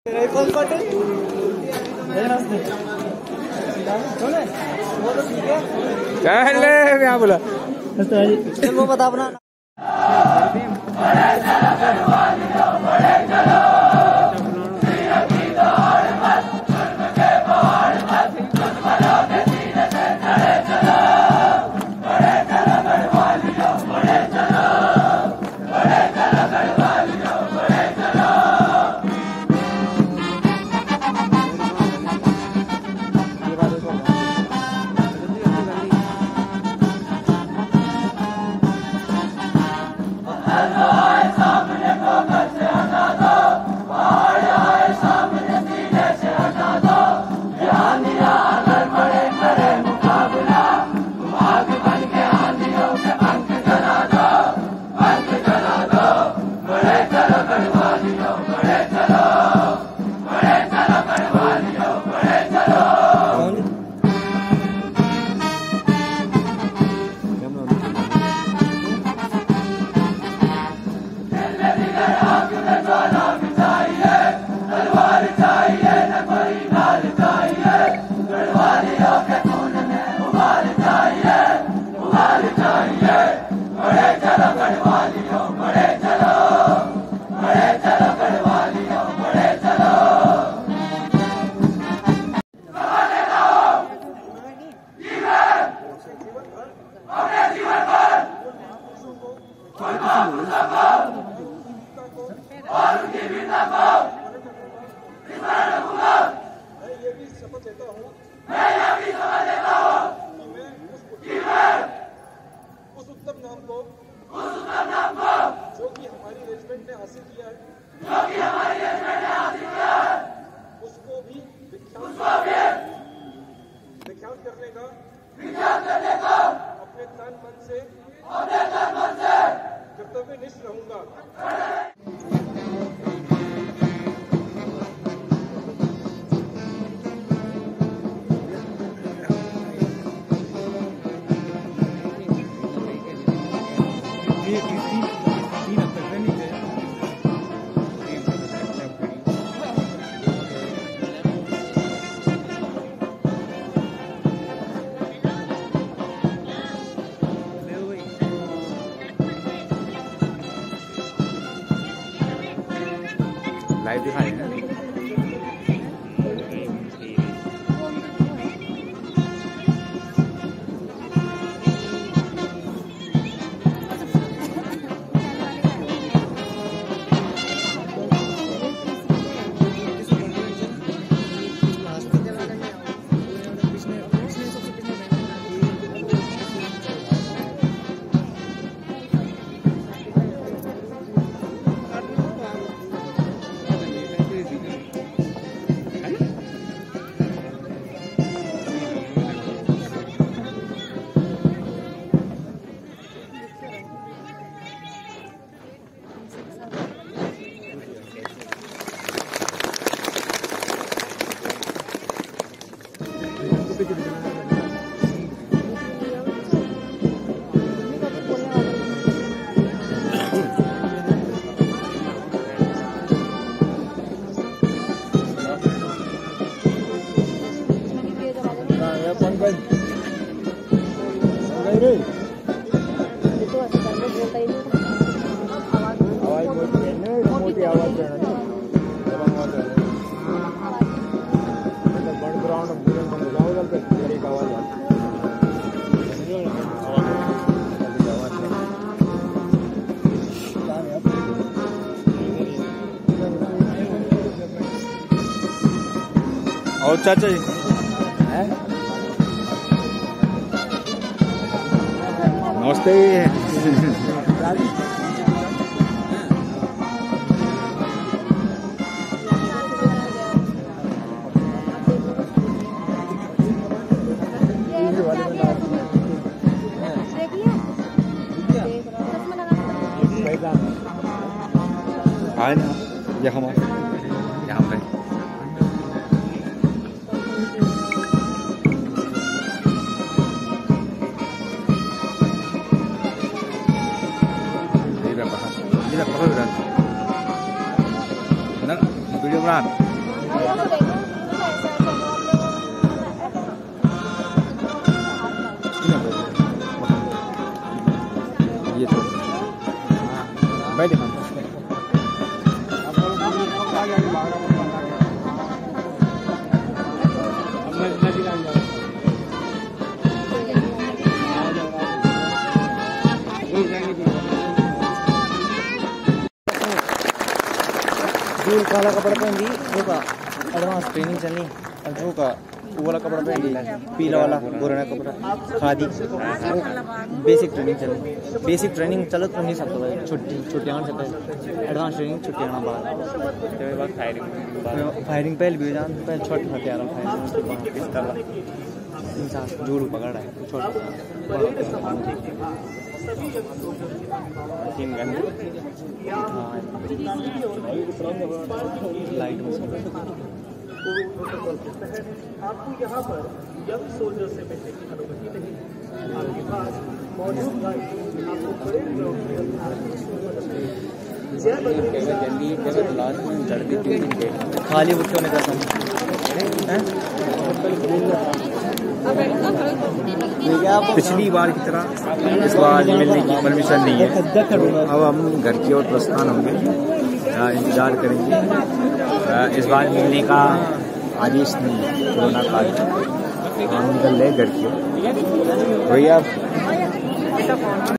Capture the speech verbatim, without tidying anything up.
क्या बोला वो बता अपना लाइव दिखाई है। और चाचा जी नमस्ते। आए ना ये हमारे यहाँ पे Tidak paham, tidak paham kan? Benar, video benar. ये तो बैठे हम जो काला कपड़ा पहन ली जो का एडवांस ट्रेनिंग चलनी और जो का वो वाला कपड़ा पहन ली पीला वाला गोरा कपड़ा खादी बेसिक ट्रेनिंग चलनी बेसिक ट्रेनिंग चलत तो नहीं सकता भाई छुट्टी छुट्टी आने से पहले एडवांस ट्रेनिंग छुट्टी आना बाद फायरिंग फायरिंग पहले भी जान पहले छोटे हथियार फायरिंग इंसान जोड़ पकड़ रहा है छोटा लाइट आपको यहाँ पर यंग सोल्जर से मिलने की अनुमति नहीं है। आपके पास मौजूद गाइड आपको बड़े खाली बुट्टों ने कसम पिछली बार की तरह इस बार मिलने की परमिशन नहीं है। अब हम घर की ओर प्रस्थान होंगे, इंतजार करेंगे। इस बार मिलने का आदेश नहीं है कोरोना काल में। हम निकल रहे घर की ओर भैया।